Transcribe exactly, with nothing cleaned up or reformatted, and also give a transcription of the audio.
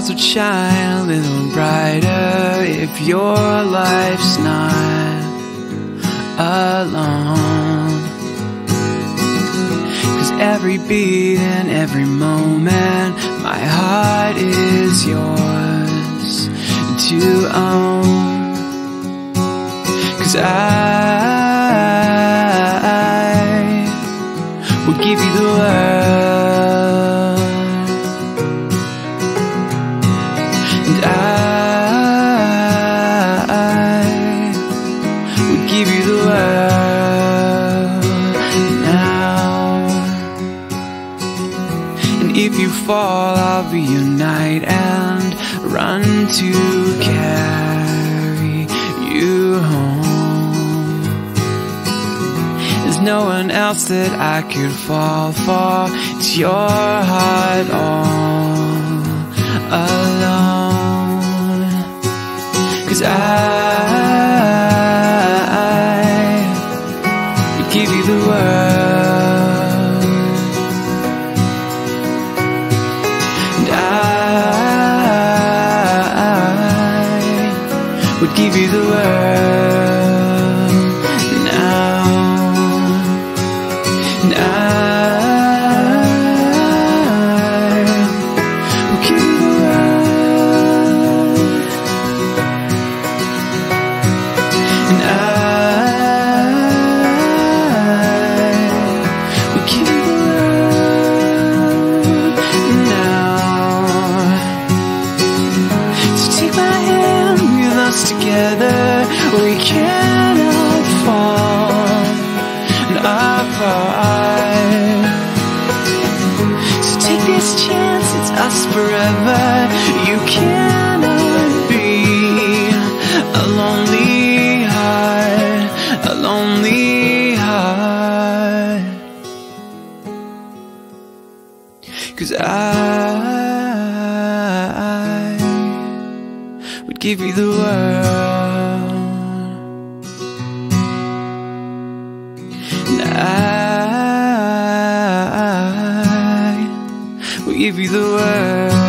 stars would shine a little brighter if your life's not alone. 'Cause every beat and every moment, my heart is yours to own. 'Cause I will give you the world, and I will give you the world now. And if you fall, I'll reunite and run to carry you home. There's no one else that I could fall for. It's your heart all alone. 'Cause I would give you the world, and I would give you the world now. And I will give you the world, and I will give you the world now. So take my hand, with us together we cannot fall apart. So take this chance, it's us forever. You cannot be a lonely heart, a lonely heart. 'Cause I would give you the world, and I will give you the world.